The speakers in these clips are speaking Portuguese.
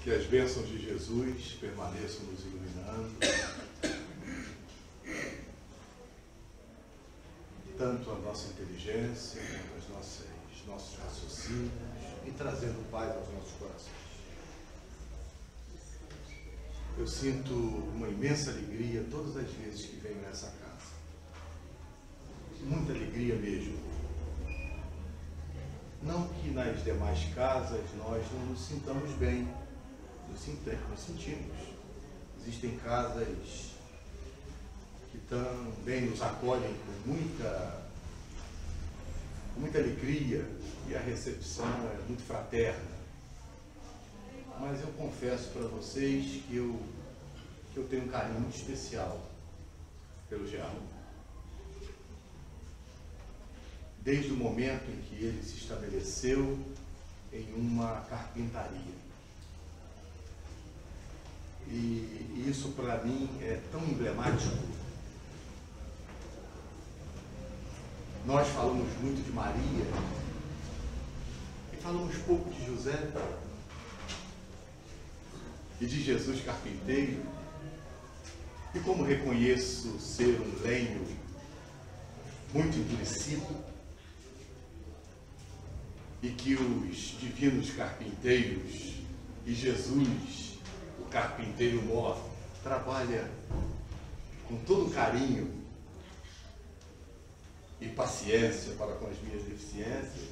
Que as bênçãos de Jesus permaneçam nos iluminando, tanto a nossa inteligência quanto os nossos raciocínios, e trazendo paz aos nossos corações. Eu sinto uma imensa alegria todas as vezes que venho nessa casa. Muita alegria mesmo. Não que nas demais casas nós não nos sintamos bem. Nos sentimos. Existem casas que também nos acolhem com muita alegria e a recepção é muito fraterna. Mas eu confesso para vocês que eu tenho um carinho muito especial pelo Geraldo. Desde o momento em que ele se estabeleceu em uma carpintaria. E isso para mim é tão emblemático. Nós falamos muito de Maria e falamos pouco de José e de Jesus carpinteiro. E como reconheço ser um lenho muito endurecido e que os divinos carpinteiros e Jesus, o carpinteiro mor, trabalha com todo carinho e paciência para com as minhas deficiências,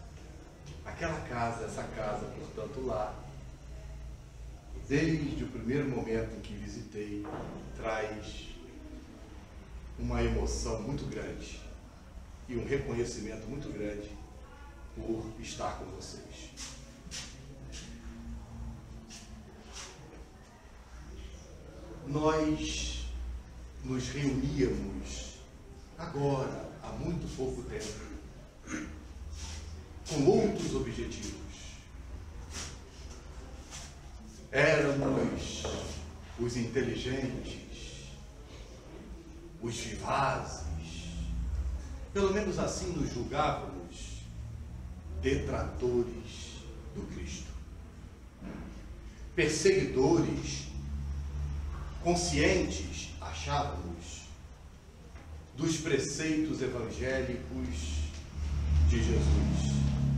essa casa, portanto, lá, desde o primeiro momento em que visitei, traz uma emoção muito grande e um reconhecimento muito grande por estar com vocês. Nós nos reuníamos agora, há muito pouco tempo, com outros objetivos. Éramos os inteligentes, os vivazes, pelo menos assim nos julgávamos, detratores do Cristo, perseguidores, conscientes, achávamos, dos preceitos evangélicos de Jesus.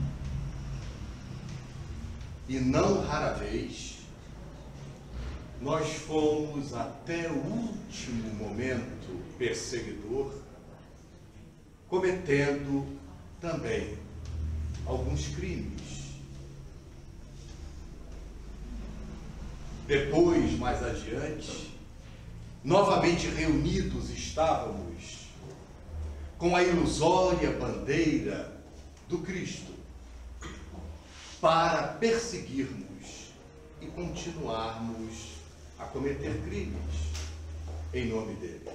E não rara vez, nós fomos até o último momento perseguidor, cometendo também alguns crimes. Depois, mais adiante, novamente reunidos estávamos com a ilusória bandeira do Cristo para perseguirmos e continuarmos a cometer crimes em nome dele.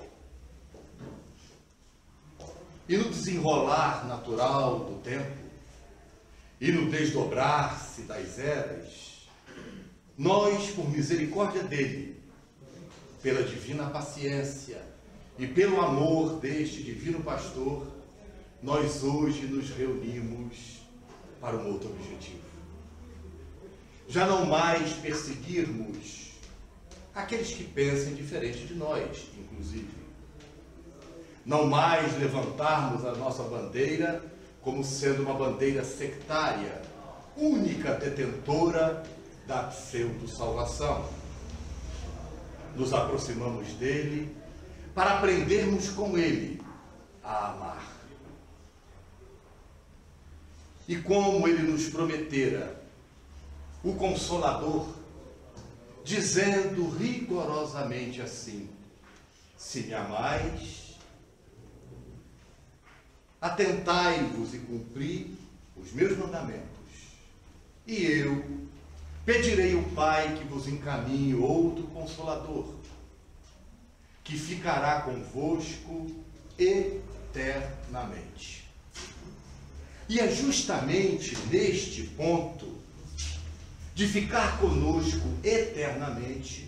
E no desenrolar natural do tempo e no desdobrar-se das eras, nós, por misericórdia dele, pela divina paciência e pelo amor deste divino pastor, nós hoje nos reunimos para um outro objetivo. Já não mais perseguirmos aqueles que pensem diferente de nós, inclusive. Não mais levantarmos a nossa bandeira como sendo uma bandeira sectária, única detentora da pseudo-salvação. Nos aproximamos dele para aprendermos com ele a amar. E como ele nos prometera, o Consolador, dizendo rigorosamente assim: se me amais, atentai-vos e cumpri os meus mandamentos, e eu pedirei ao Pai que vos encaminhe outro Consolador, que ficará convosco eternamente. E é justamente neste ponto de ficar conosco eternamente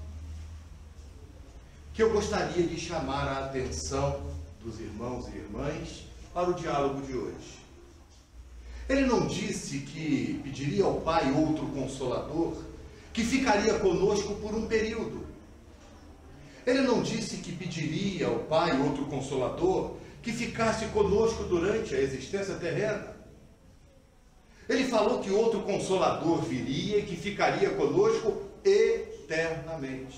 que eu gostaria de chamar a atenção dos irmãos e irmãs para o diálogo de hoje. Ele não disse que pediria ao Pai outro Consolador que ficaria conosco por um período. Ele não disse que pediria ao Pai outro Consolador que ficasse conosco durante a existência terrena. Ele falou que outro Consolador viria e que ficaria conosco eternamente.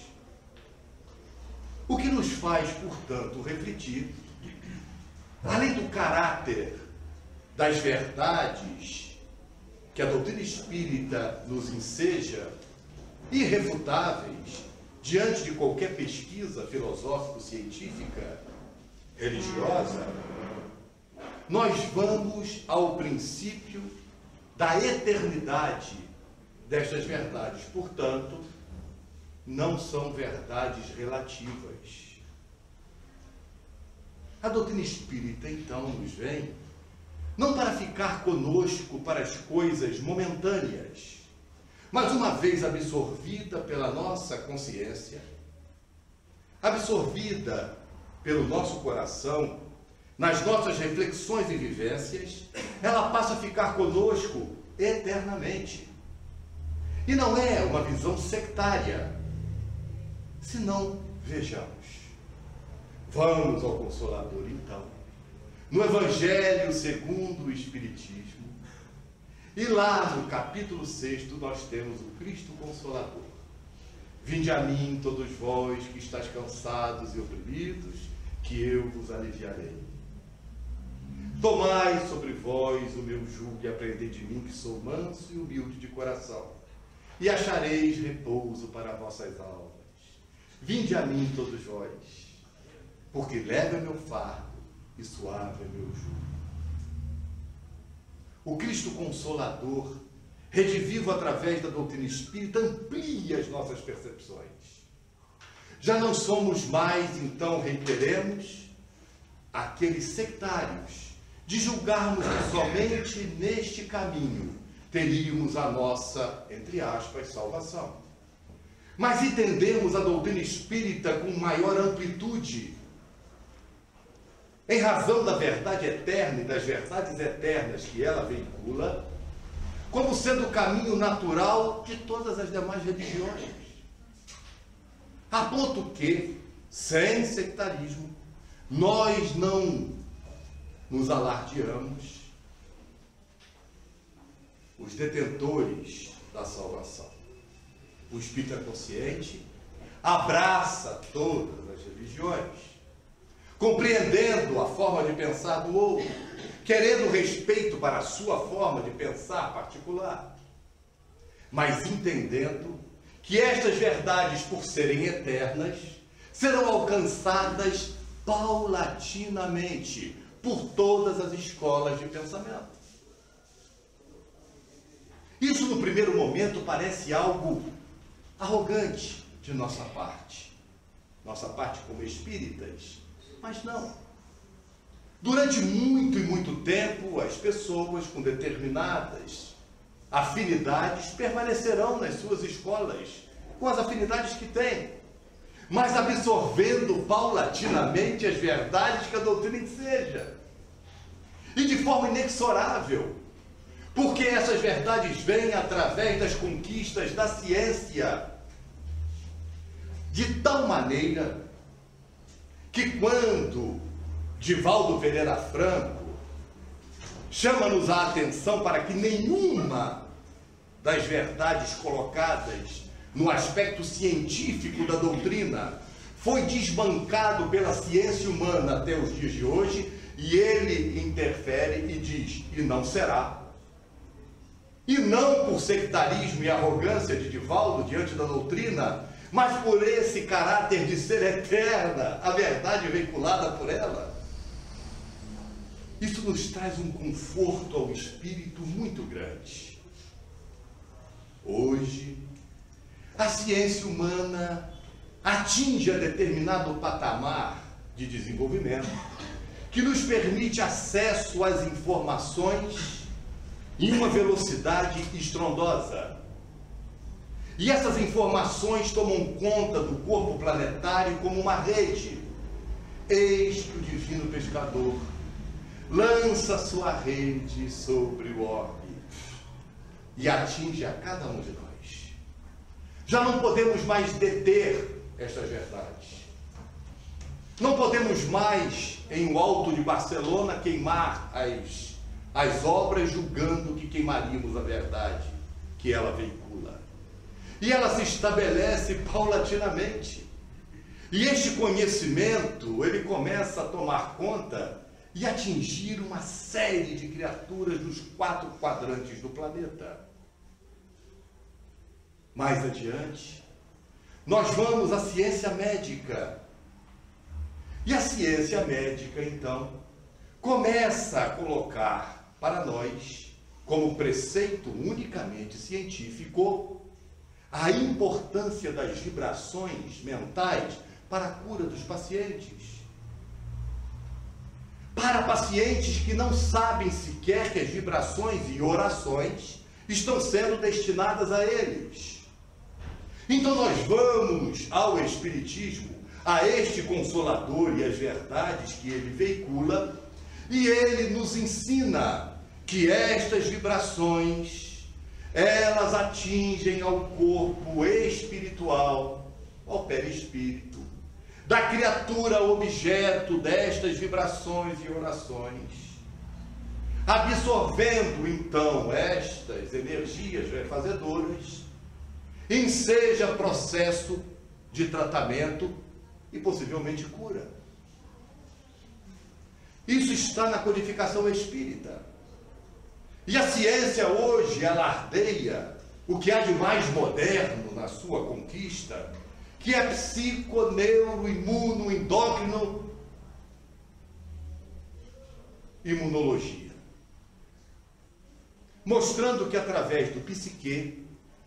O que nos faz, portanto, refletir, além do caráter das verdades que a doutrina espírita nos enseja, irrefutáveis, diante de qualquer pesquisa filosófico-científica, religiosa, nós vamos ao princípio da eternidade destas verdades. Portanto, não são verdades relativas. A doutrina espírita, então, nos vem não para ficar conosco para as coisas momentâneas, mas uma vez absorvida pela nossa consciência, absorvida pelo nosso coração, nas nossas reflexões e vivências, ela passa a ficar conosco eternamente. E não é uma visão sectária. Se não, vejamos. Vamos ao Consolador, então. No Evangelho segundo o Espiritismo, e lá no capítulo 6 nós temos o Cristo Consolador. Vinde a mim, todos vós que estáis cansados e oprimidos, que eu vos aliviarei. Tomai sobre vós o meu jugo e aprendei de mim, que sou manso e humilde de coração, e achareis repouso para vossas almas. Vinde a mim, todos vós, porque leve é meu fardo e suave é meu jugo. O Cristo Consolador, redivivo através da doutrina espírita, amplia as nossas percepções. Já não somos mais, então, reiteremos, aqueles sectários de julgarmos que somente neste caminho teríamos a nossa, entre aspas, salvação. Mas entendemos a doutrina espírita com maior amplitude, em razão da verdade eterna e das verdades eternas que ela veicula, como sendo o caminho natural de todas as demais religiões. A ponto que, sem sectarismo, nós não nos alardeamos os detentores da salvação. O espírita consciente abraça todas as religiões, compreendendo a forma de pensar do outro, querendo respeito para a sua forma de pensar particular, mas entendendo que estas verdades, por serem eternas, serão alcançadas paulatinamente por todas as escolas de pensamento. Isso, no primeiro momento, parece algo arrogante de nossa parte como espíritas. Mas não. Durante muito e muito tempo, as pessoas com determinadas afinidades permanecerão nas suas escolas, com as afinidades que têm, mas absorvendo paulatinamente as verdades que a doutrina enseja. E de forma inexorável, porque essas verdades vêm através das conquistas da ciência, de tal maneira que quando Divaldo Pereira Franco chama-nos a atenção para que nenhuma das verdades colocadas no aspecto científico da doutrina foi desbancado pela ciência humana até os dias de hoje, e ele interfere e diz, e não será. E não por sectarismo e arrogância de Divaldo diante da doutrina, mas por esse caráter de ser eterna, a verdade veiculada por ela. Isso nos traz um conforto ao espírito muito grande. Hoje, a ciência humana atinge a determinado patamar de desenvolvimento que nos permite acesso às informações em uma velocidade estrondosa. E essas informações tomam conta do corpo planetário como uma rede. Eis que o divino pescador lança sua rede sobre o orbe e atinge a cada um de nós. Já não podemos mais deter estas verdades. Não podemos mais, em o alto de Barcelona, queimar as obras, julgando que queimaríamos a verdade que ela veicula. E ela se estabelece paulatinamente. E este conhecimento, ele começa a tomar conta e atingir uma série de criaturas dos 4 quadrantes do planeta. Mais adiante, nós vamos à ciência médica. E a ciência médica, então, começa a colocar para nós, como preceito unicamente científico, a importância das vibrações mentais para a cura dos pacientes. Para pacientes que não sabem sequer que as vibrações e orações estão sendo destinadas a eles. Então nós vamos ao Espiritismo, a este Consolador e as verdades que ele veicula, e ele nos ensina que estas vibrações, elas atingem ao corpo espiritual, ao perispírito, da criatura objeto destas vibrações e orações, absorvendo então estas energias refazedoras, enseja processo de tratamento e possivelmente cura. Isso está na codificação espírita. E a ciência hoje alardeia o que há de mais moderno na sua conquista, que é psico, neuro, imuno, endócrino, imunologia. Mostrando que através do psique,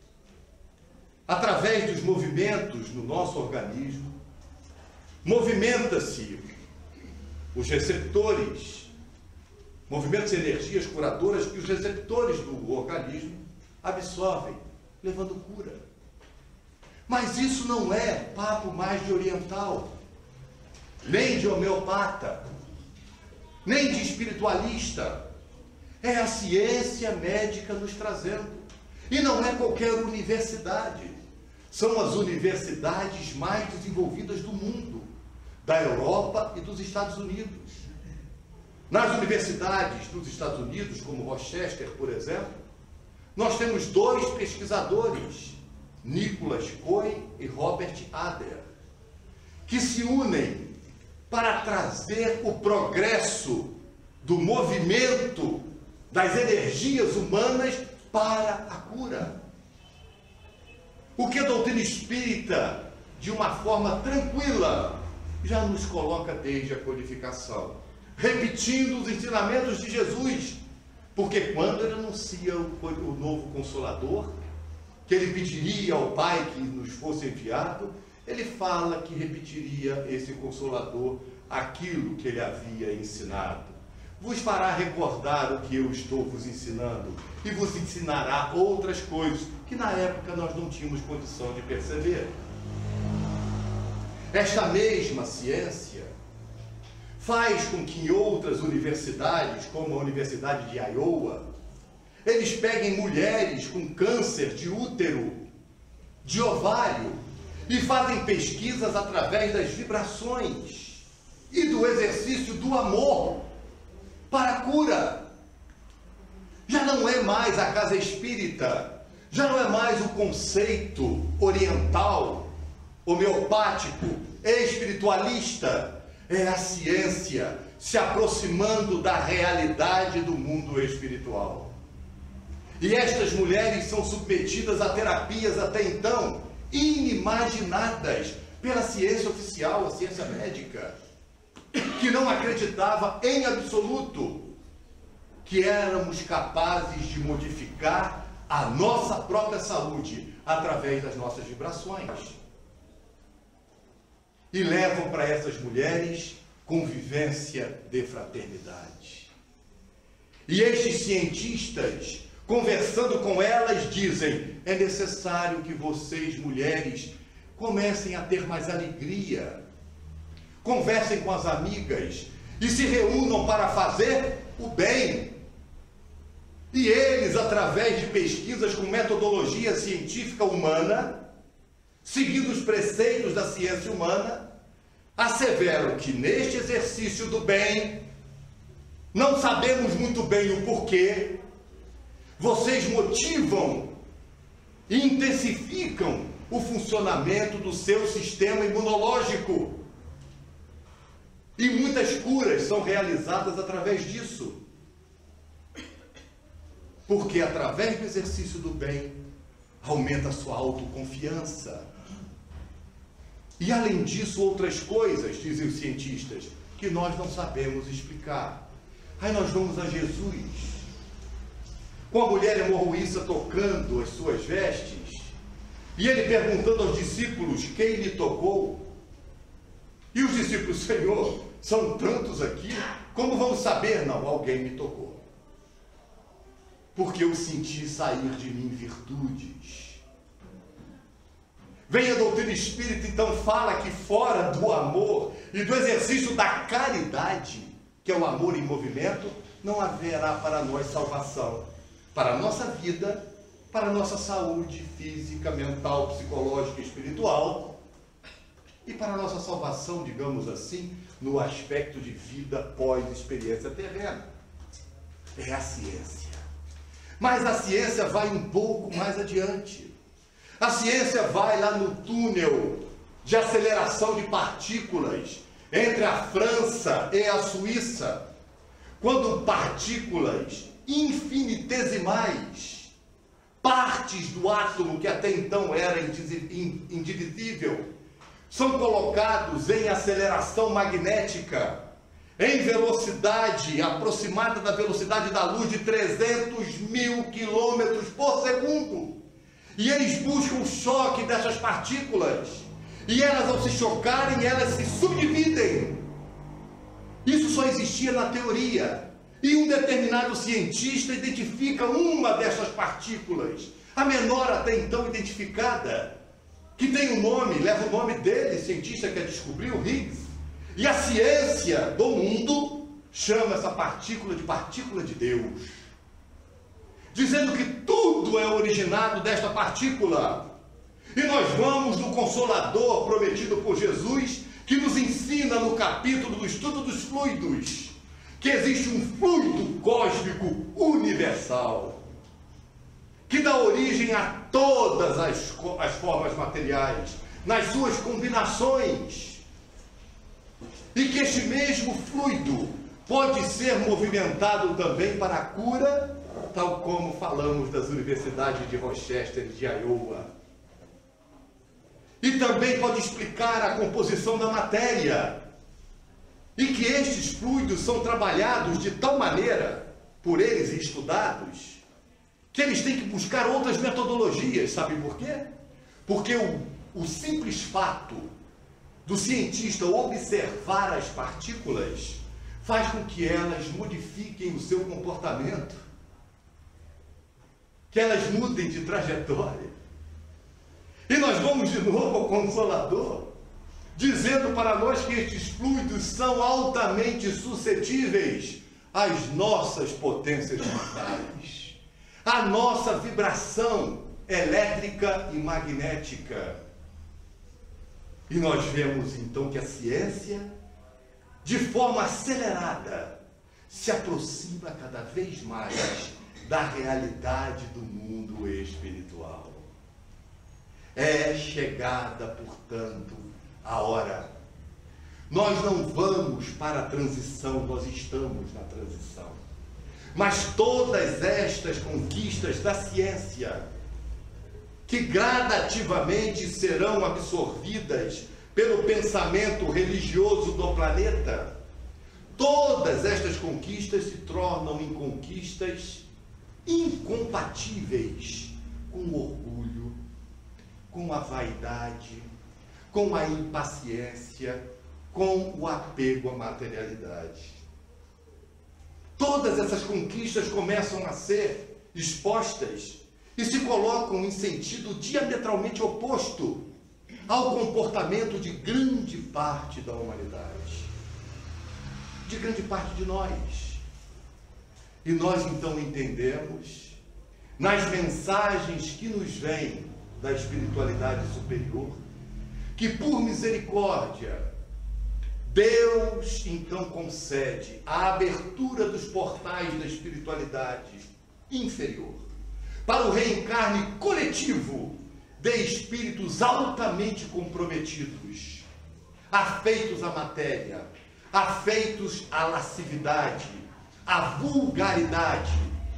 através dos movimentos no nosso organismo, movimenta-se os receptores, movimentos e energias curadoras que os receptores do organismo absorvem, levando cura. Mas isso não é papo mais de oriental, nem de homeopata, nem de espiritualista. É a ciência médica nos trazendo. E não é qualquer universidade. São as universidades mais desenvolvidas do mundo, da Europa e dos Estados Unidos. Nas universidades dos Estados Unidos, como Rochester, por exemplo, nós temos 2 pesquisadores, Nicholas Cohen e Robert Adler, que se unem para trazer o progresso do movimento das energias humanas para a cura. O que a doutrina espírita, de uma forma tranquila, já nos coloca desde a codificação, repetindo os ensinamentos de Jesus, porque quando ele anuncia o novo Consolador, que ele pediria ao Pai que nos fosse enviado, ele fala que repetiria esse Consolador aquilo que ele havia ensinado. Vos fará recordar o que eu estou vos ensinando e vos ensinará outras coisas que na época nós não tínhamos condição de perceber. Esta mesma ciência faz com que em outras universidades, como a Universidade de Iowa, eles peguem mulheres com câncer de útero, de ovário, e fazem pesquisas através das vibrações e do exercício do amor para a cura. Já não é mais a casa espírita, já não é mais o conceito oriental, homeopático, espiritualista, é a ciência se aproximando da realidade do mundo espiritual. E estas mulheres são submetidas a terapias até então inimaginadas pela ciência oficial, a ciência médica, que não acreditava em absoluto que éramos capazes de modificar a nossa própria saúde através das nossas vibrações. E levam para essas mulheres convivência de fraternidade. E estes cientistas, conversando com elas, dizem: é necessário que vocês, mulheres, comecem a ter mais alegria. Conversem com as amigas e se reúnam para fazer o bem. E eles, através de pesquisas com metodologia científica humana, seguindo os preceitos da ciência humana, asseveram que neste exercício do bem, não sabemos muito bem o porquê, vocês motivam e intensificam o funcionamento do seu sistema imunológico. E muitas curas são realizadas através disso. Porque através do exercício do bem, aumenta a sua autoconfiança. E além disso, outras coisas, dizem os cientistas, que nós não sabemos explicar. Aí nós vamos a Jesus, com a mulher hemorroísta tocando as suas vestes, e ele perguntando aos discípulos quem lhe tocou. E os discípulos: Senhor, são tantos aqui, como vamos saber? Não, alguém me tocou. Porque eu senti sair de mim virtudes. Vem a doutrina espírita, então fala que fora do amor e do exercício da caridade, que é o amor em movimento, não haverá para nós salvação. Para a nossa vida, para a nossa saúde física, mental, psicológica e espiritual, e para a nossa salvação, digamos assim, no aspecto de vida pós-experiência terrena. É a ciência. Mas a ciência vai um pouco mais adiante. A ciência vai lá no túnel de aceleração de partículas entre a França e a Suíça, quando partículas infinitesimais, partes do átomo que até então era indivisível, são colocados em aceleração magnética, em velocidade aproximada da velocidade da luz de 300.000 quilômetros por segundo. E eles buscam o choque dessas partículas. E elas, ao se chocarem, elas se subdividem. Isso só existia na teoria. E um determinado cientista identifica uma dessas partículas, a menor até então identificada, que tem um nome, leva o nome dele, cientista que a descobriu, Higgs. E a ciência do mundo chama essa partícula de Deus, dizendo que tudo é originado desta partícula. E nós vamos no Consolador prometido por Jesus, que nos ensina no capítulo do estudo dos fluidos, que existe um fluido cósmico universal, que dá origem a todas as formas materiais, nas suas combinações. E que este mesmo fluido pode ser movimentado também para a cura, tal como falamos das universidades de Rochester e de Iowa. E também pode explicar a composição da matéria. E que estes fluidos são trabalhados de tal maneira, por eles e estudados, que eles têm que buscar outras metodologias. Sabe por quê? Porque o simples fato do cientista observar as partículas faz com que elas modifiquem o seu comportamento, que elas mudem de trajetória. E nós vamos de novo ao Consolador, dizendo para nós que estes fluidos são altamente suscetíveis às nossas potências mentais, à nossa vibração elétrica e magnética. E nós vemos então que a ciência, de forma acelerada, se aproxima cada vez mais da realidade do mundo espiritual. É chegada, portanto, a hora. Nós não vamos para a transição, nós estamos na transição. Mas todas estas conquistas da ciência, que gradativamente serão absorvidas pelo pensamento religioso do planeta, todas estas conquistas se tornam em conquistas incompatíveis com o orgulho, com a vaidade, com a impaciência, com o apego à materialidade. Todas essas conquistas começam a ser expostas e se colocam em sentido diametralmente oposto ao comportamento de grande parte da humanidade, de grande parte de nós. E nós então entendemos, nas mensagens que nos vêm da espiritualidade superior, que por misericórdia Deus então concede a abertura dos portais da espiritualidade inferior para o reencarne coletivo de espíritos altamente comprometidos, afeitos à matéria, afeitos à lascividade, à vulgaridade,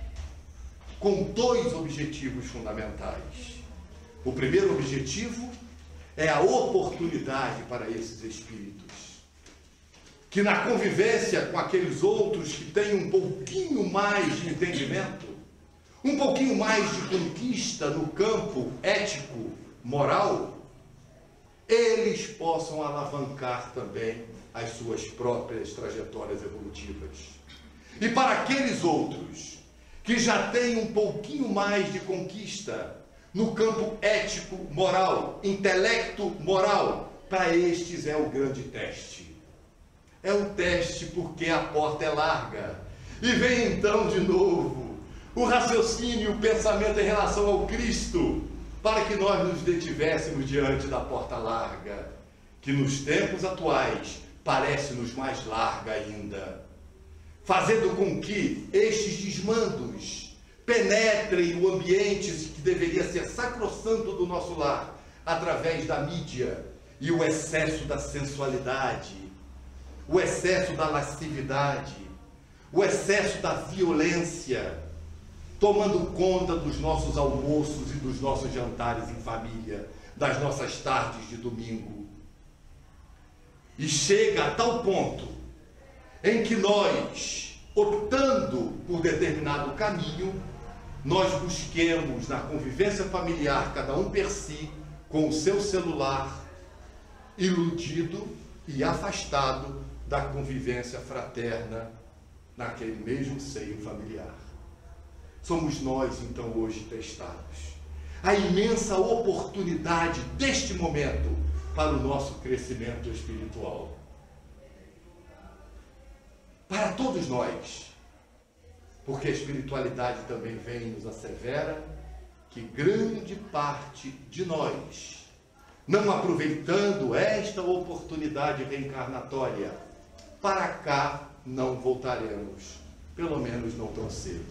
com dois objetivos fundamentais. O primeiro objetivo é a oportunidade para esses espíritos, que na convivência com aqueles outros que têm um pouquinho mais de entendimento, um pouquinho mais de conquista no campo ético, moral, eles possam alavancar também as suas próprias trajetórias evolutivas. E para aqueles outros que já têm um pouquinho mais de conquista no campo ético, moral, intelecto, moral, para estes é o grande teste. É o teste porque a porta é larga. E vem então de novo o raciocínio e o pensamento em relação ao Cristo, para que nós nos detivéssemos diante da porta larga, que nos tempos atuais parece-nos mais larga ainda, fazendo com que estes desmandos penetrem o ambiente que deveria ser sacrossanto do nosso lar, através da mídia e o excesso da sensualidade, o excesso da lascividade, o excesso da violência, tomando conta dos nossos almoços e dos nossos jantares em família, das nossas tardes de domingo. E chega a tal ponto em que nós, optando por determinado caminho, nós busquemos na convivência familiar, cada um per si, com o seu celular, iludido e afastado da convivência fraterna naquele mesmo seio familiar. Somos nós, então, hoje testados. A imensa oportunidade deste momento para o nosso crescimento espiritual. Para todos nós, porque a espiritualidade também vem e nos assevera que grande parte de nós, não aproveitando esta oportunidade reencarnatória, para cá não voltaremos, pelo menos não tão cedo.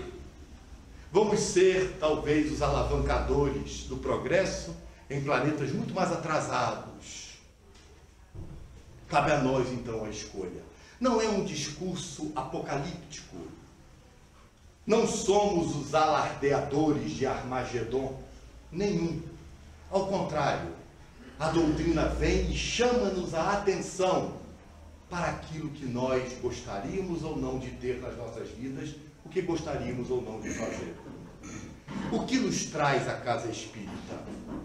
Vamos ser, talvez, os alavancadores do progresso em planetas muito mais atrasados. Cabe a nós, então, a escolha. Não é um discurso apocalíptico. Não somos os alardeadores de Armagedon, nenhum. Ao contrário, a doutrina vem e chama-nos a atenção para aquilo que nós gostaríamos ou não de ter nas nossas vidas, o que gostaríamos ou não de fazer. O que nos traz a casa espírita?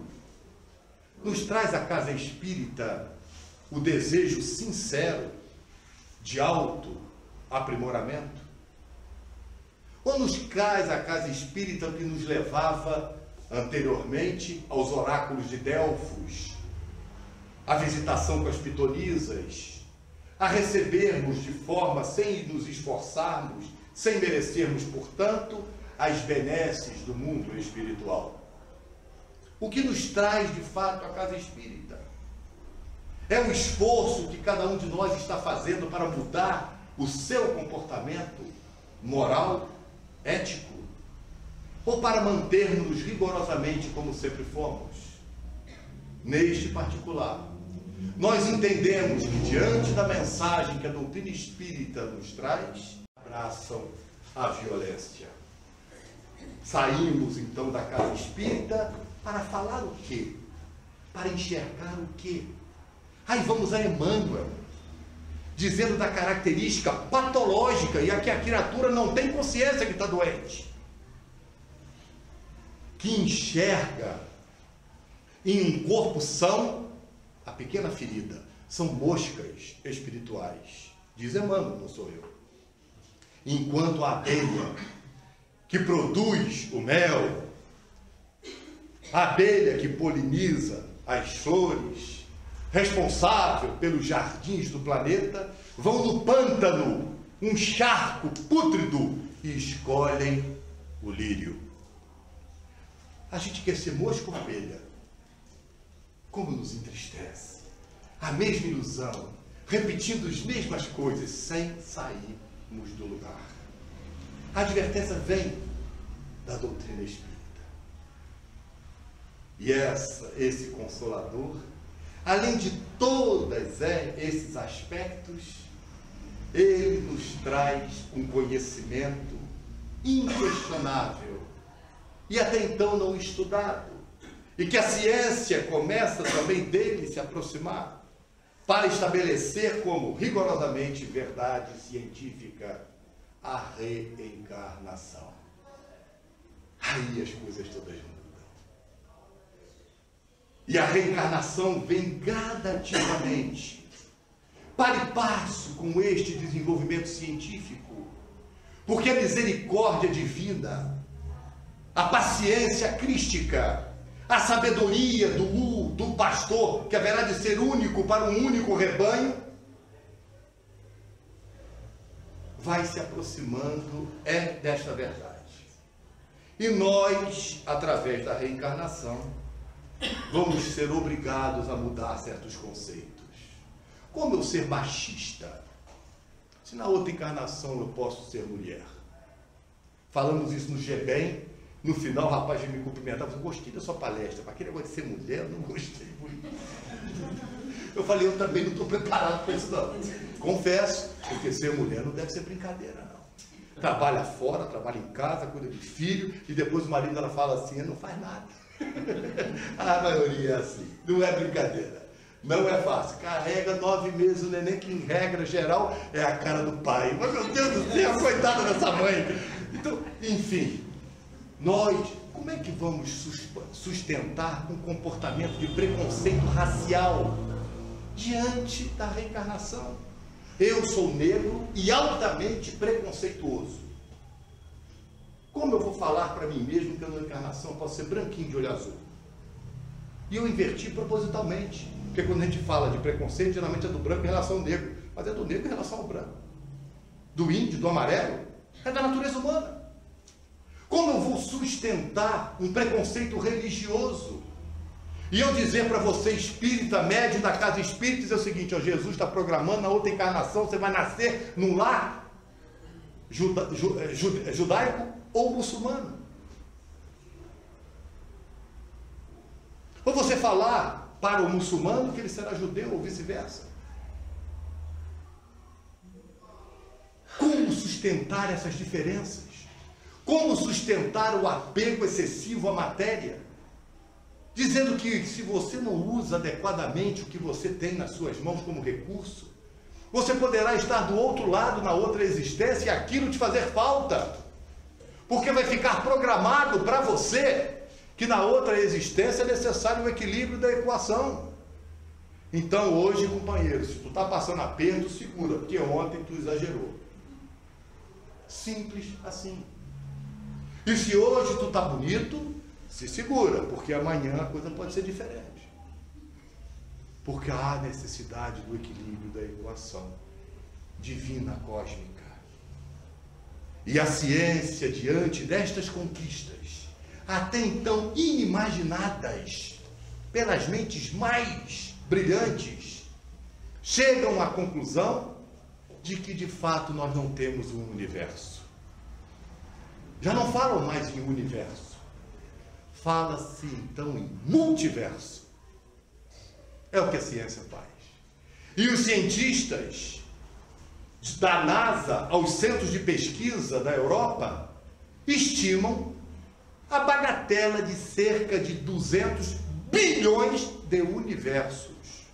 Nos traz a casa espírita o desejo sincero de auto-aprimoramento? Ou nos traz a casa espírita que nos levava anteriormente aos oráculos de Delfos, a visitação com as pitonisas, a recebermos de forma sem nos esforçarmos, sem merecermos, portanto, as benesses do mundo espiritual? O que nos traz, de fato, a casa espírita? É o esforço que cada um de nós está fazendo para mudar o seu comportamento moral, ético, ou para mantermos-nos rigorosamente como sempre fomos? Neste particular, nós entendemos que, diante da mensagem que a doutrina espírita nos traz, abraçam a violência. Saímos, então, da casa espírita para falar o quê? Para enxergar o quê? Aí vamos a Emmanuel, dizendo da característica patológica, e aqui a criatura não tem consciência que está doente, que enxerga em um corpo são a pequena ferida, são moscas espirituais. Diz Emmanuel, não sou eu. Enquanto a abelha que produz o mel, a abelha que poliniza as flores, responsável pelos jardins do planeta, vão no pântano, um charco pútrido, e escolhem o lírio. a gente quer ser mosca ou abelha. Como nos entristece. A mesma ilusão, repetindo as mesmas coisas, sem sairmos do lugar. A advertência vem da doutrina espírita. E esse Consolador, além de todos esses aspectos, ele nos traz um conhecimento inquestionável e até então não estudado, e que a ciência começa também dele se aproximar para estabelecer como rigorosamente verdade científica a reencarnação. Aí as coisas todas mudam. E a reencarnação vem gradativamente, para e passo com este desenvolvimento científico, porque a misericórdia divina, a paciência crística, a sabedoria do pastor, que haverá de ser único para um único rebanho, vai se aproximando desta verdade. E nós, através da reencarnação, vamos ser obrigados a mudar certos conceitos. Como eu ser machista? Se na outra encarnação eu posso ser mulher. Falamos isso no GBEM. No final, o rapaz me cumprimentava. Eu gostei da sua palestra. Para aquele negócio de ser mulher, eu não gostei muito. Eu falei, eu também não estou preparado para isso não. Confesso, porque ser mulher não deve ser brincadeira, não. Trabalha fora, trabalha em casa, cuida de filho, e depois o marido dela fala assim, não faz nada. A maioria é assim, não é brincadeira. Não é fácil. Carrega 9 meses o neném, que em regra geral é a cara do pai. Mas meu Deus do céu, coitada dessa mãe. Então, enfim, nós, como é que vamos sustentar um comportamento de preconceito racial diante da reencarnação? Eu sou negro e altamente preconceituoso. Como eu vou falar para mim mesmo que na encarnação eu posso ser branquinho de olho azul? E eu inverti propositalmente. Porque quando a gente fala de preconceito, geralmente é do branco em relação ao negro. Mas é do negro em relação ao branco. Do índio, do amarelo. É da natureza humana. Como eu vou sustentar um preconceito religioso? E eu dizer para você, espírita, médium da casa espírita, é o seguinte, ó, Jesus está programando na outra encarnação, você vai nascer num lar judaico ou muçulmano. Ou você falar para o muçulmano que ele será judeu ou vice-versa. Como sustentar essas diferenças? Como sustentar o apego excessivo à matéria? Dizendo que se você não usa adequadamente o que você tem nas suas mãos como recurso, você poderá estar do outro lado na outra existência e aquilo te fazer falta. Porque vai ficar programado para você que na outra existência é necessário o equilíbrio da equação. Então hoje, companheiro, se tu está passando aperto, segura, porque ontem tu exagerou. Simples assim. E se hoje tu está bonito, se segura, porque amanhã a coisa pode ser diferente. Porque há necessidade do equilíbrio da equação divina cósmica. E a ciência, diante destas conquistas, até então inimaginadas pelas mentes mais brilhantes, chegam à conclusão de que de fato nós não temos um universo. Já não falam mais em universo, fala-se então em multiverso. É o que a ciência faz. E os cientistas da NASA aos centros de pesquisa da Europa estimam a bagatela de cerca de 200 bilhões de universos.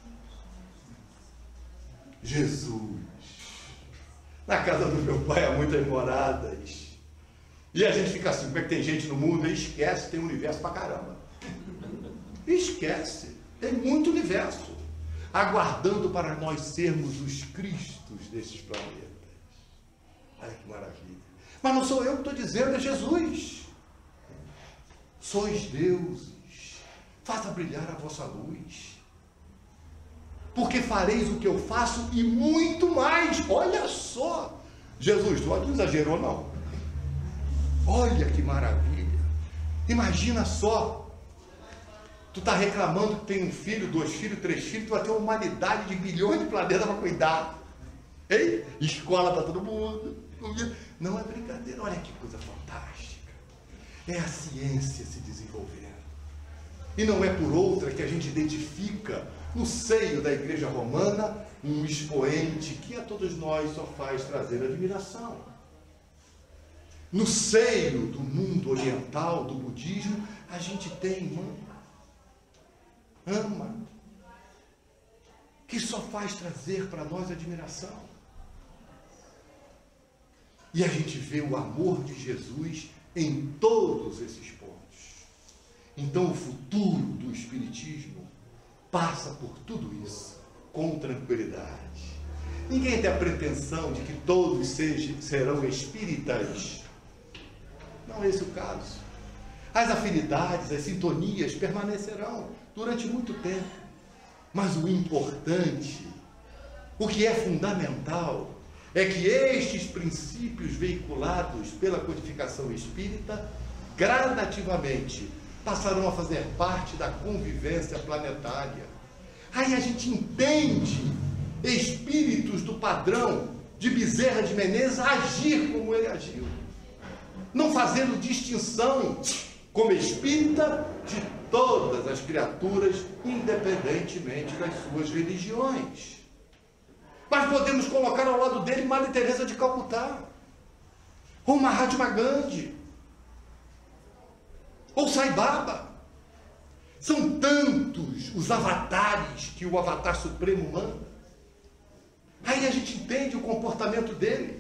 Jesus! Na casa do meu pai há muitas moradas. E a gente fica assim, como é que tem gente no mundo? E esquece, tem universo pra caramba. Esquece, tem muito universo aguardando para nós sermos os Cristos desses planetas. Olha que maravilha. Mas não sou eu que estou dizendo, é Jesus. Sois deuses, faça brilhar a vossa luz, porque fareis o que eu faço e muito mais. Olha só, Jesus, tu não exagerou não. Olha que maravilha. Imagina só, tu está reclamando que tem um filho, 2 filhos, 3 filhos, tu vai ter uma humanidade de bilhões de planetas para cuidar. Hein? Escola para todo mundo. Não é brincadeira, olha que coisa fantástica. É a ciência se desenvolvendo. E não é por outra que a gente identifica no seio da Igreja Romana um expoente que a todos nós só faz trazer admiração. No seio do mundo oriental, do budismo, a gente tem ama, que só faz trazer para nós admiração. E a gente vê o amor de Jesus em todos esses pontos. Então o futuro do Espiritismo passa por tudo isso, com tranquilidade. Ninguém tem a pretensão de que todos serão espíritas. Não é esse o caso. As afinidades, as sintonias permanecerão durante muito tempo. Mas o importante, o que é fundamental, é que estes princípios veiculados pela codificação espírita, gradativamente, passarão a fazer parte da convivência planetária. Aí a gente entende espíritos do padrão de Bezerra de Menezes agir como ele agiu, não fazendo distinção como espírita de todas as criaturas, independentemente das suas religiões. Mas podemos colocar ao lado dele Madre Teresa de Calcutá, ou Mahatma Gandhi, ou Sai Baba. São tantos os avatares que o avatar supremo manda. Aí a gente entende o comportamento dele,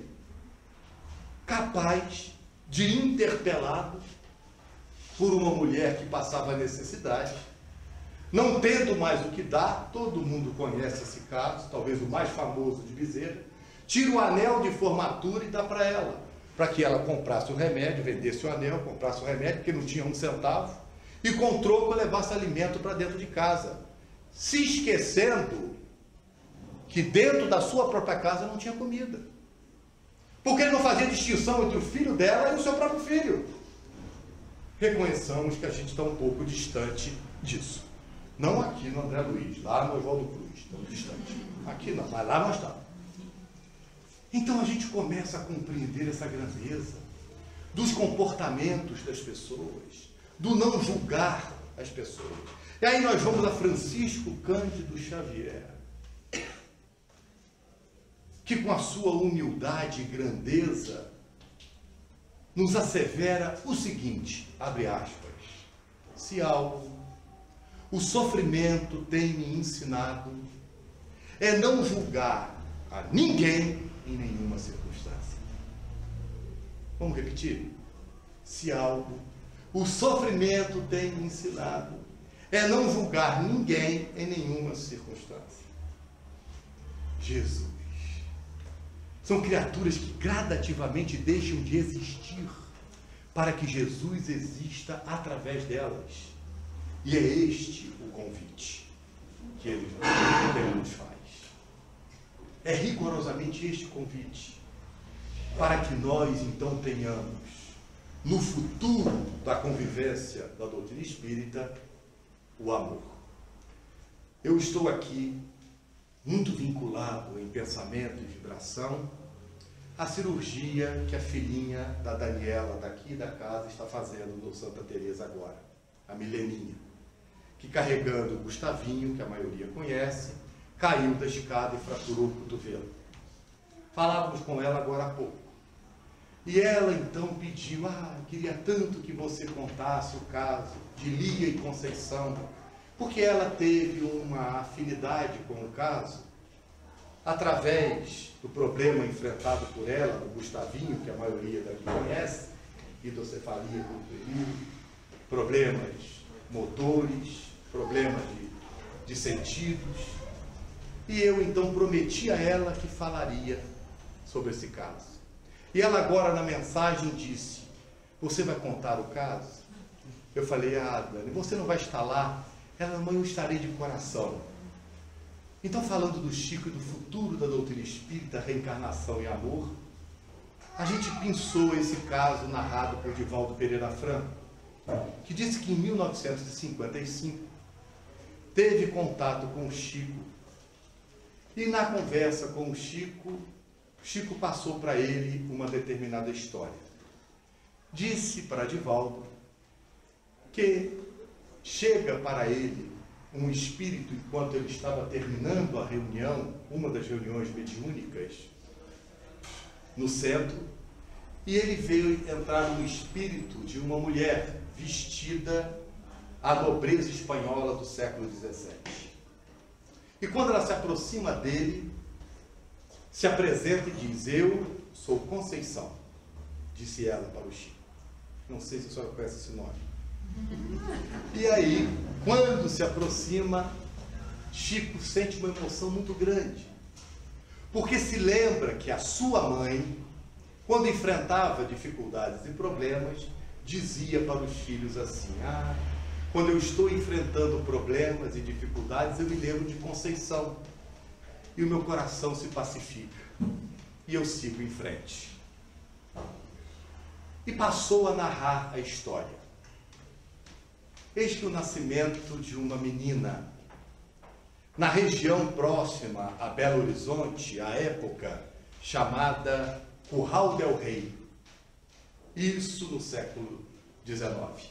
capaz de interpelado por uma mulher que passava necessidade, não tendo mais o que dar. Todo mundo conhece esse caso, talvez o mais famoso de Bezerra. Tira o anel de formatura e dá para ela, para que ela comprasse o remédio, vendesse o anel, comprasse o remédio, porque não tinha 1 centavo, e com troco levasse alimento para dentro de casa, se esquecendo que dentro da sua própria casa não tinha comida, porque ele não fazia distinção entre o filho dela e o seu próprio filho. Reconheçamos que a gente está um pouco distante disso. Não aqui no André Luiz, lá no Oswaldo Cruz, estamos distantes. Aqui não, mas lá nós estamos. Então a gente começa a compreender essa grandeza dos comportamentos das pessoas, do não julgar as pessoas. E aí nós vamos a Francisco Cândido Xavier, que com a sua humildade e grandeza nos assevera o seguinte, abre aspas: se algo o sofrimento tem me ensinado, é não julgar a ninguém em nenhuma circunstância. Vamos repetir? Se algo o sofrimento tem me ensinado, é não julgar ninguém em nenhuma circunstância. Jesus. São criaturas que gradativamente deixam de existir para que Jesus exista através delas. E é este o convite que ele nos faz. É rigorosamente este convite para que nós então tenhamos, no futuro da convivência da doutrina espírita, o amor. Eu estou aqui muito vinculado em pensamento e vibração à cirurgia que a filhinha da Daniela, daqui da casa, está fazendo no Santa Teresa agora, a Mileninha, que carregando o Gustavinho, que a maioria conhece, caiu da escada e fraturou o cotovelo. Falávamos com ela agora há pouco. E ela então pediu: queria tanto que você contasse o caso de Lia e Conceição, porque ela teve uma afinidade com o caso, através do problema enfrentado por ela, do Gustavinho, que a maioria daqui conhece, hidrocefalia pueril, problemas motores, problemas de sentidos. E eu então prometi a ela que falaria sobre esse caso. E ela agora na mensagem disse: você vai contar o caso? Eu falei: Dani, você não vai estar lá? Ela: mãe, eu estarei de coração. Então, falando do Chico e do futuro da doutrina espírita, reencarnação e amor, a gente pensou esse caso narrado por Divaldo Pereira Franco, disse que em 1955 teve contato com o Chico, e na conversa com o Chico passou para ele uma determinada história. Disse para Divaldo que chega para ele um espírito enquanto ele estava terminando a reunião, uma das reuniões mediúnicas, no centro, e ele veio entrar no espírito de uma mulher vestida à nobreza espanhola do século XVII. E quando ela se aproxima dele, se apresenta e diz: eu sou Conceição, disse ela para o Chico. Não sei se a senhora conhece esse nome. E aí, quando se aproxima, Chico sente uma emoção muito grande, porque se lembra que a sua mãe, quando enfrentava dificuldades e problemas, dizia para os filhos assim: quando eu estou enfrentando problemas e dificuldades, eu me lembro de Conceição, e o meu coração se pacifica, e eu sigo em frente. E passou a narrar a história. Eis que o nascimento de uma menina, na região próxima a Belo Horizonte, à época chamada Curral del Rei, isso no século XIX.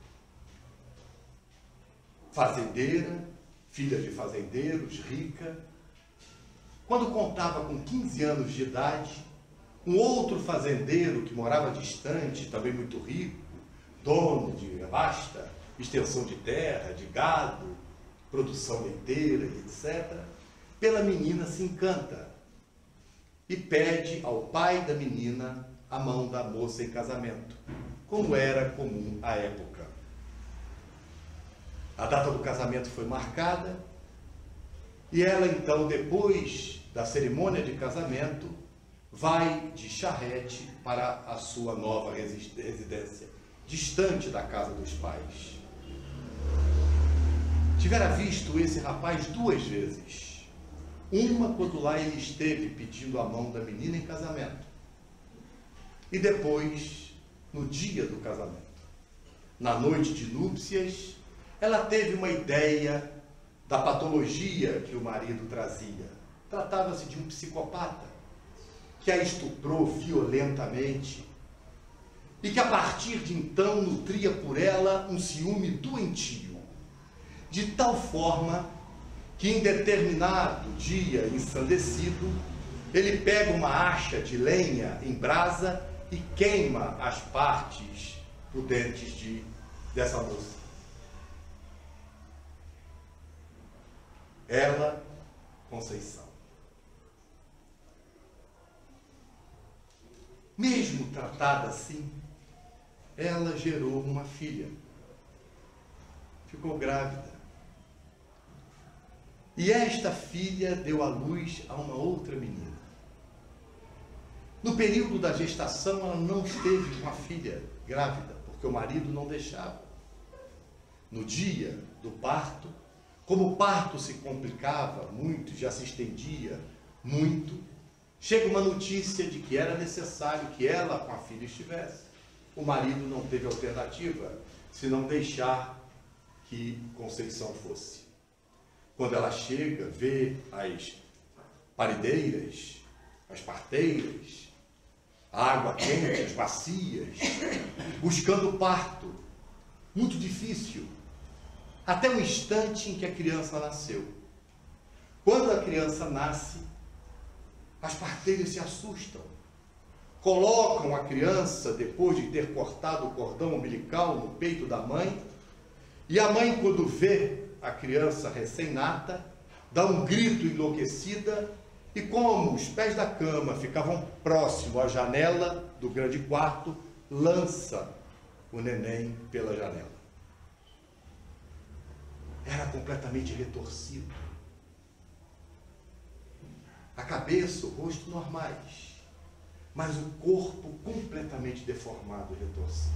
Fazendeira, filha de fazendeiros, rica. Quando contava com 15 anos de idade, um outro fazendeiro que morava distante, também muito rico, dono de vasta extensão de terra, de gado, produção leiteira, etc., pela menina se encanta e pede ao pai da menina a mão da moça em casamento, como era comum à época. A data do casamento foi marcada e ela então, depois da cerimônia de casamento, vai de charrete para a sua nova residência, distante da casa dos pais. Tivera visto esse rapaz 2 vezes. Uma quando lá ele esteve pedindo a mão da menina em casamento. E depois, no dia do casamento. Na noite de núpcias, ela teve uma ideia da patologia que o marido trazia. Tratava-se de um psicopata que a estuprou violentamente e que a partir de então nutria por ela um ciúme doentio, de tal forma que em determinado dia ensandecido, ele pega uma acha de lenha em brasa e queima as partes pudentes dessa moça. Ela, Conceição. Mesmo tratada assim, ela gerou uma filha. Ficou grávida. E esta filha deu à luz a uma outra menina. No período da gestação, ela não esteve com a filha grávida, porque o marido não deixava. No dia do parto, como o parto se complicava muito, já se estendia muito, chega uma notícia de que era necessário que ela com a filha estivesse. O marido não teve alternativa, senão deixar que Conceição fosse. Quando ela chega, vê as parideiras, as parteiras, a água quente, as bacias, buscando o parto. Muito difícil. Até o instante em que a criança nasceu. Quando a criança nasce, as parteiras se assustam. Colocam a criança, depois de ter cortado o cordão umbilical no peito da mãe, e a mãe, quando vê a criança recém-nata, dá um grito enlouquecida, e como os pés da cama ficavam próximo à janela do grande quarto, lança o neném pela janela. Era completamente retorcido. A cabeça, o rosto normais, mas o corpo completamente deformado e retorcido.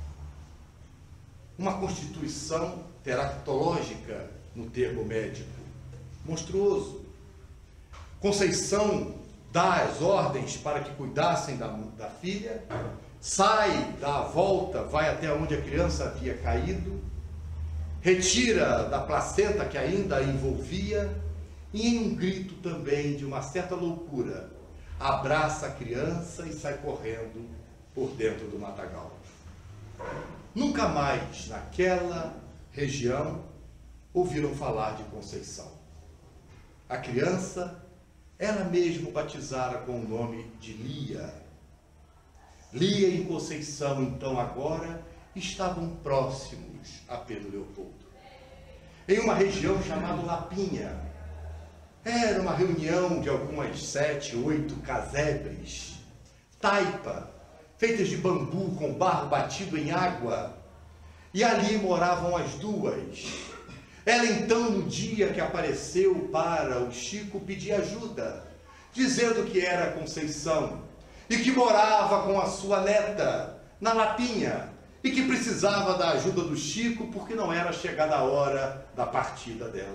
Uma constituição teratológica, no termo médico, monstruoso. Conceição dá as ordens para que cuidassem da filha, sai, dá a volta, vai até onde a criança havia caído, retira da placenta que ainda a envolvia e, em um grito também de uma certa loucura, abraça a criança e sai correndo por dentro do matagal. Nunca mais, naquela região, ouviram falar de Conceição. A criança, ela mesma batizara com o nome de Lia. Lia e Conceição, então, agora, estavam próximos a Pedro Leopoldo, em uma região chamada Lapinha. Era uma reunião de algumas 7, 8 casebres, taipa, feitas de bambu com barro batido em água, e ali moravam as duas. Ela então, no dia que apareceu para o Chico, pedia ajuda, dizendo que era Conceição e que morava com a sua neta na Lapinha e que precisava da ajuda do Chico porque não era chegada a hora da partida delas.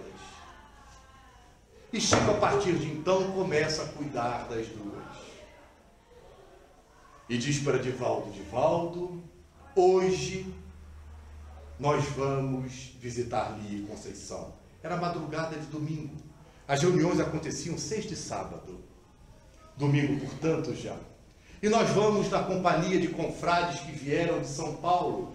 E Chico, a partir de então, começa a cuidar das duas. E diz para Divaldo: Divaldo, hoje nós vamos visitar Lia e Conceição. Era madrugada de domingo. As reuniões aconteciam sexta e sábado. Domingo, portanto, já. E nós vamos na companhia de confrades que vieram de São Paulo.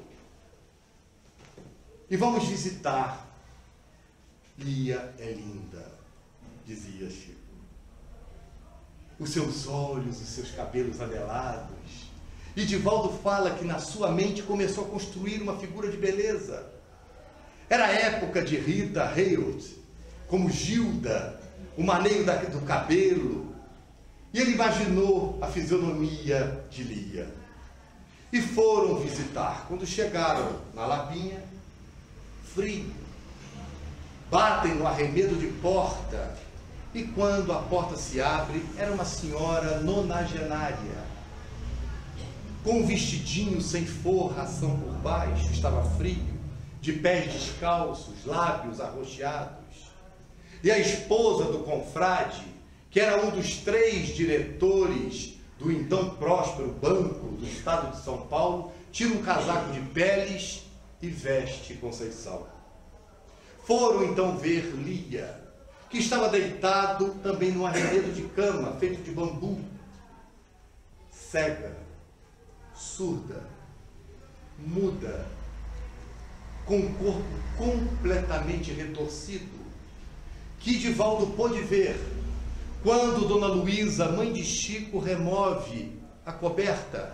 E vamos visitar. Lia é linda, dizia Chico. Os seus olhos, os seus cabelos anelados. E Divaldo fala que na sua mente começou a construir uma figura de beleza. Era a época de Rita Hayworth, como Gilda, o maneio do cabelo. E ele imaginou a fisionomia de Lia. E foram visitar. Quando chegaram na Lapinha, frio, batem no arremedo de porta. E quando a porta se abre, era uma senhora nonagenária, com um vestidinho sem forração por baixo, estava frio, de pés descalços, lábios arroxeados. E a esposa do confrade, que era um dos 3 diretores do então próspero Banco do Estado de São Paulo, tira um casaco de peles e veste Conceição. Foram então ver Lia, que estava deitado também num arremedo de cama, feito de bambu, cega, surda, muda, com o corpo completamente retorcido, que Divaldo pôde ver quando Dona Luísa, mãe de Chico, remove a coberta.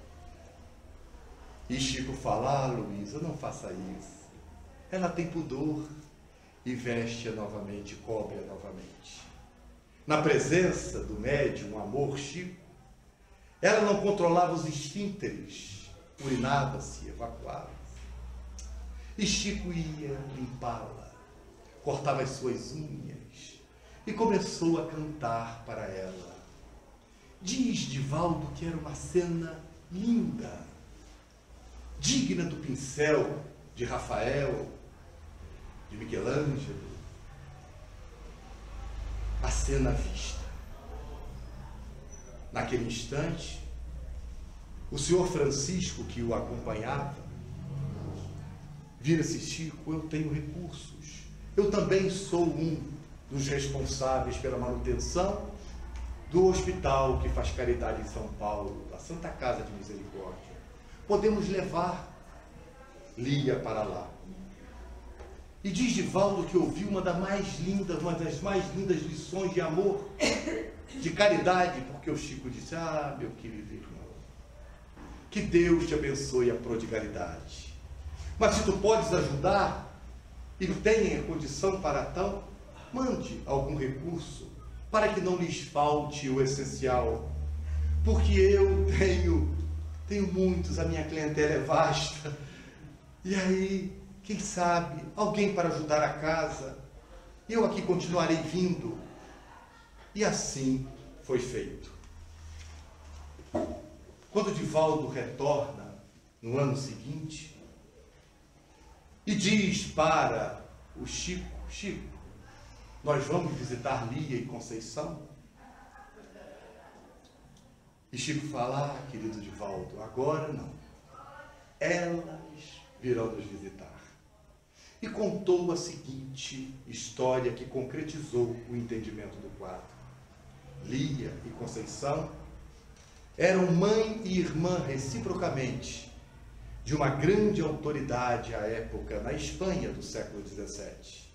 E Chico fala: Luísa, não faça isso. Ela tem pudor. E veste-a novamente, cobre-a novamente. Na presença do médium Amor Chico, ela não controlava os esfínteres, urinava-se, evacuava-se. E Chico ia limpá-la, cortava as suas unhas e começou a cantar para ela. Diz Divaldo que era uma cena linda, digna do pincel de Rafael, de Michelangelo. A cena vista. Naquele instante, o senhor Francisco, que o acompanhava, vira-se: Chico, eu tenho recursos. Eu também sou um dos responsáveis pela manutenção do hospital que faz caridade em São Paulo, a Santa Casa de Misericórdia. Podemos levar Lia para lá. E diz Divaldo que ouviu uma das mais lindas lições de amor, de caridade, porque o Chico disse: ah, meu querido irmão, que Deus te abençoe a prodigalidade. Mas se tu podes ajudar e tenha condição para tal, mande algum recurso para que não lhes falte o essencial. Porque eu tenho muitos, a minha clientela é vasta. E aí, quem sabe, alguém para ajudar a casa, eu aqui continuarei vindo. E assim foi feito. Quando Divaldo retorna, no ano seguinte, e diz para o Chico: Chico, nós vamos visitar Lia e Conceição? E Chico fala, querido Divaldo, agora não. Elas virão nos visitar. E contou a seguinte história que concretizou o entendimento do quadro. Lia e Conceição eram mãe e irmã reciprocamente de uma grande autoridade à época na Espanha do século XVII,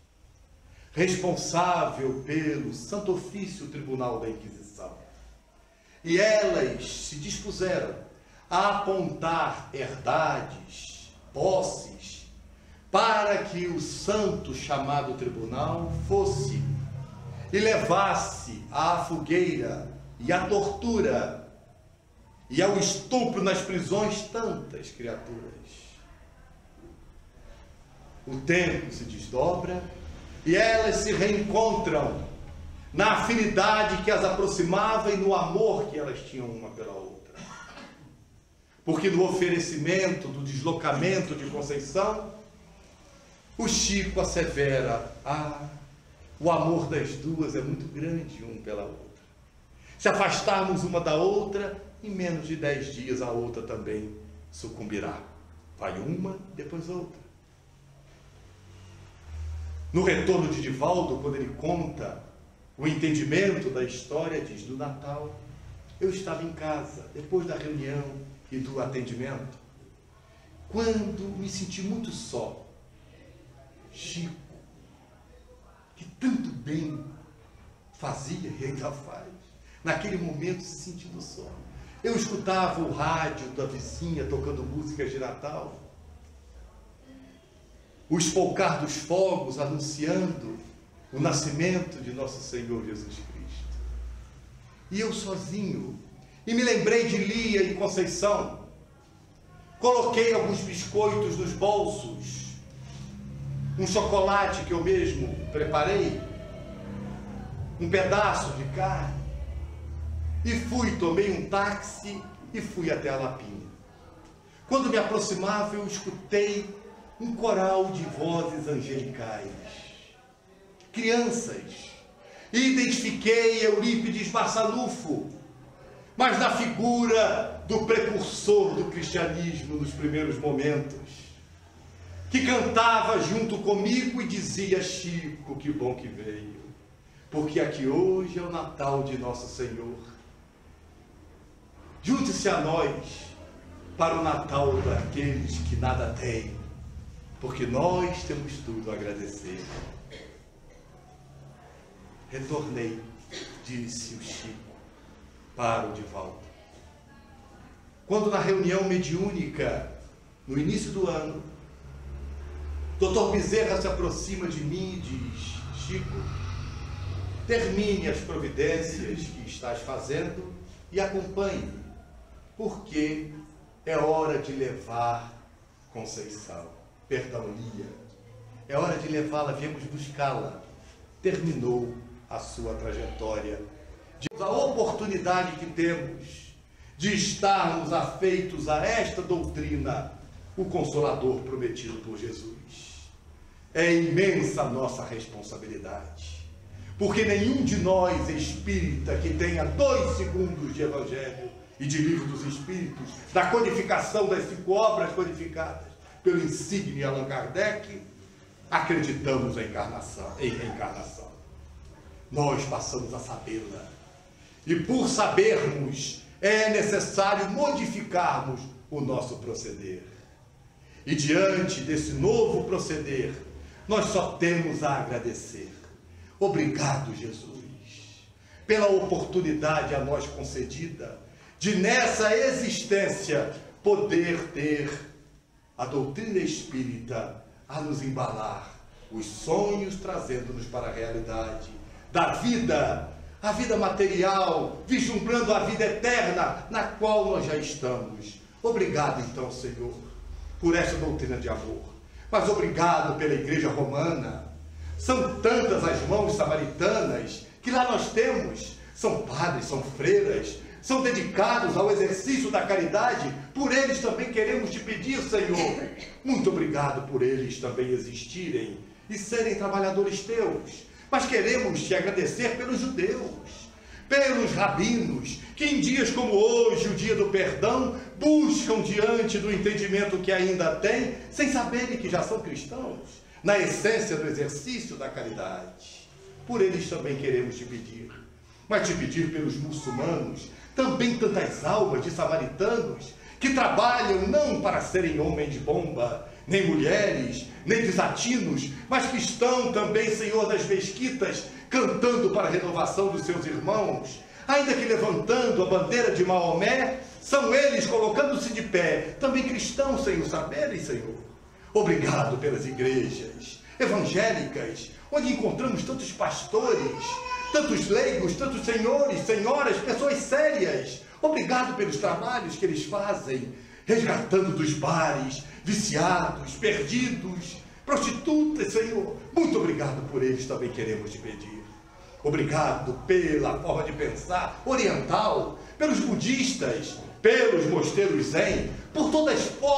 responsável pelo Santo Ofício Tribunal da Inquisição. E elas se dispuseram a apontar herdades, posses, para que o santo chamado tribunal fosse e levasse à fogueira e à tortura e ao estupro nas prisões tantas criaturas. O tempo se desdobra e elas se reencontram na afinidade que as aproximava e no amor que elas tinham uma pela outra. Porque no oferecimento do deslocamento de Conceição, o Chico assevera, o amor das duas é muito grande um pela outra. Se afastarmos uma da outra, em menos de 10 dias a outra também sucumbirá. Vai uma, depois outra. No retorno de Divaldo, quando ele conta o entendimento da história, diz, no Natal, eu estava em casa, depois da reunião e do atendimento, quando me senti muito só. Chico, que tanto bem fazia e ainda faz, naquele momento se sentindo só. Eu escutava o rádio da vizinha tocando músicas de Natal, o espolcar dos fogos anunciando o nascimento de nosso Senhor Jesus Cristo. E eu sozinho, e me lembrei de Lia e Conceição, coloquei alguns biscoitos nos bolsos, um chocolate que eu mesmo preparei, um pedaço de carne, e tomei um táxi e fui até a Lapinha. Quando me aproximava, eu escutei um coral de vozes angelicais, crianças, e identifiquei Eurípides Barçanufo, mas na figura do precursor do cristianismo nos primeiros momentos, que cantava junto comigo e dizia, Chico, que bom que veio, porque aqui hoje é o Natal de Nosso Senhor. Junte-se a nós para o Natal daqueles que nada têm, porque nós temos tudo a agradecer. Retornei, disse o Chico, para o Divaldo. Quando na reunião mediúnica, no início do ano, Dr. Bezerra se aproxima de mim e diz, Chico, termine as providências que estás fazendo e acompanhe, porque é hora de levar Conceição, perdão, Lia, é hora de levá-la, viemos buscá-la. Terminou a sua trajetória. A oportunidade que temos de estarmos afeitos a esta doutrina, o Consolador prometido por Jesus. É imensa a nossa responsabilidade, porque nenhum de nós espírita que tenha 2 segundos de Evangelho e de Livro dos Espíritos, da codificação das 5 obras codificadas pelo insigne Allan Kardec, acreditamos em reencarnação. Nós passamos a sabê-la. E por sabermos, é necessário modificarmos o nosso proceder. E diante desse novo proceder, nós só temos a agradecer. Obrigado, Jesus, pela oportunidade a nós concedida de nessa existência poder ter a doutrina espírita a nos embalar, os sonhos trazendo-nos para a realidade da vida, a vida material, vislumbrando a vida eterna na qual nós já estamos. Obrigado então, Senhor, por essa doutrina de amor, mas obrigado pela Igreja Romana. São tantas as mãos samaritanas que lá nós temos, são padres, são freiras, são dedicados ao exercício da caridade. Por eles também queremos te pedir, Senhor, muito obrigado por eles também existirem e serem trabalhadores teus, mas queremos te agradecer pelos judeus, pelos rabinos, que em dias como hoje, o dia do perdão, buscam diante do entendimento que ainda têm, sem saberem que já são cristãos, na essência do exercício da caridade. Por eles também queremos te pedir, mas te pedir pelos muçulmanos, também tantas almas de samaritanos, que trabalham não para serem homens de bomba, nem mulheres, nem desatinos, mas que estão também, Senhor, das mesquitas, cantando para a renovação dos seus irmãos, ainda que levantando a bandeira de Maomé, são eles colocando-se de pé, também cristãos sem o saberem, Senhor. Obrigado pelas igrejas evangélicas, onde encontramos tantos pastores, tantos leigos, tantos senhores, senhoras, pessoas sérias. Obrigado pelos trabalhos que eles fazem, resgatando dos bares, viciados, perdidos, prostitutas, Senhor. Muito obrigado por eles, também queremos te pedir. Obrigado pela forma de pensar oriental, pelos budistas, pelos mosteiros zen, por toda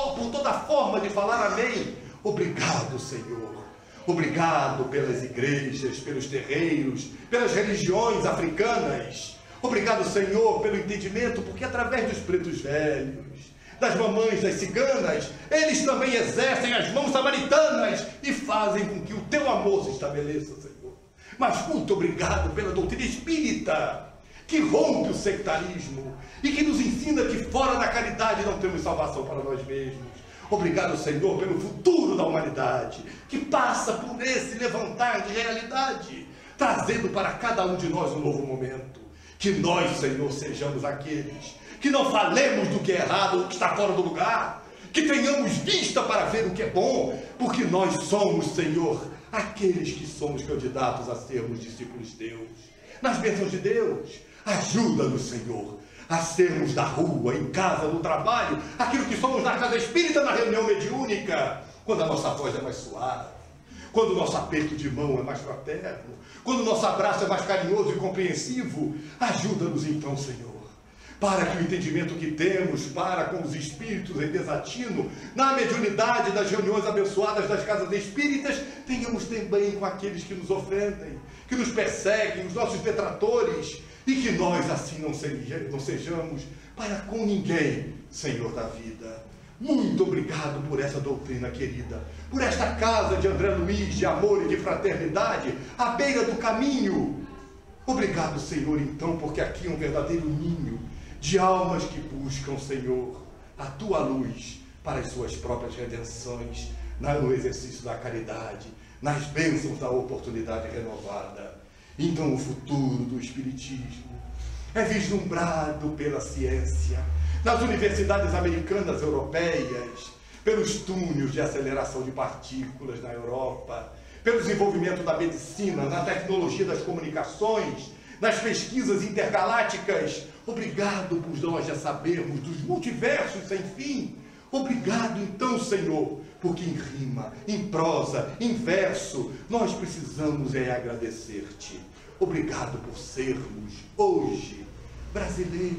a forma de falar amém. Obrigado, Senhor. Obrigado pelas igrejas, pelos terreiros, pelas religiões africanas. Obrigado, Senhor, pelo entendimento, porque através dos pretos velhos, das mamães, das ciganas, eles também exercem as mãos samaritanas e fazem com que o teu amor se estabeleça, Senhor. Mas muito obrigado pela doutrina espírita, que rompe o sectarismo e que nos ensina que fora da caridade não temos salvação para nós mesmos. Obrigado, Senhor, pelo futuro da humanidade, que passa por esse levantar de realidade, trazendo para cada um de nós um novo momento. Que nós, Senhor, sejamos aqueles que não falemos do que é errado, do que está fora do lugar, que tenhamos vista para ver o que é bom, porque nós somos, Senhor, aqueles que somos candidatos a sermos discípulos de Deus. Nas bênçãos de Deus, ajuda-nos, Senhor, a sermos da rua, em casa, no trabalho, aquilo que somos na casa espírita, na reunião mediúnica, quando a nossa voz é mais suave, quando o nosso aperto de mão é mais fraterno, quando o nosso abraço é mais carinhoso e compreensivo. Ajuda-nos então, Senhor, para que o entendimento que temos para com os espíritos em desatino, na mediunidade das reuniões abençoadas das casas espíritas, tenhamos também com aqueles que nos ofendem, que nos perseguem, os nossos detratores, e que nós assim não sejamos para com ninguém, Senhor da vida. Muito obrigado por essa doutrina querida, por esta casa de André Luiz, de amor e de fraternidade, à beira do caminho. Obrigado, Senhor, então, porque aqui é um verdadeiro ninho de almas que buscam, Senhor, a tua luz para as suas próprias redenções, no exercício da caridade, nas bênçãos da oportunidade renovada. Então o futuro do Espiritismo é vislumbrado pela ciência, nas universidades americanas, europeias, pelos túneis de aceleração de partículas na Europa, pelo desenvolvimento da medicina, na tecnologia das comunicações, nas pesquisas intergalácticas. Obrigado por nós já sabermos dos multiversos sem fim. Obrigado então, Senhor, porque em rima, em prosa, em verso, nós precisamos agradecer-te. Obrigado por sermos, hoje, brasileiros,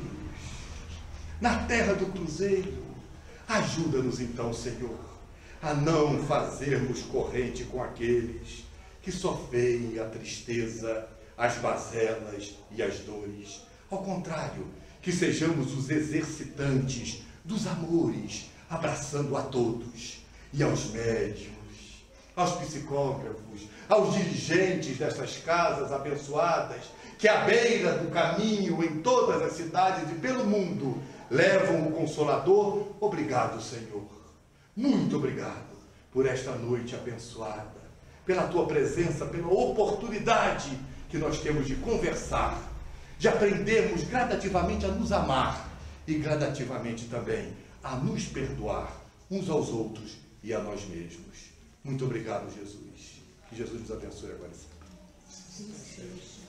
na terra do cruzeiro. Ajuda-nos então, Senhor, a não fazermos corrente com aqueles que só veem a tristeza, as mazelas e as dores. Ao contrário, que sejamos os exercitantes dos amores, abraçando a todos, e aos médiuns, aos psicógrafos, aos dirigentes dessas casas abençoadas, que à beira do caminho, em todas as cidades e pelo mundo, levam o Consolador. Obrigado, Senhor. Muito obrigado por esta noite abençoada, pela tua presença, pela oportunidade que nós temos de conversar, de aprendermos gradativamente a nos amar e gradativamente também a nos perdoar uns aos outros e a nós mesmos. Muito obrigado, Jesus. Que Jesus nos abençoe agora e sempre.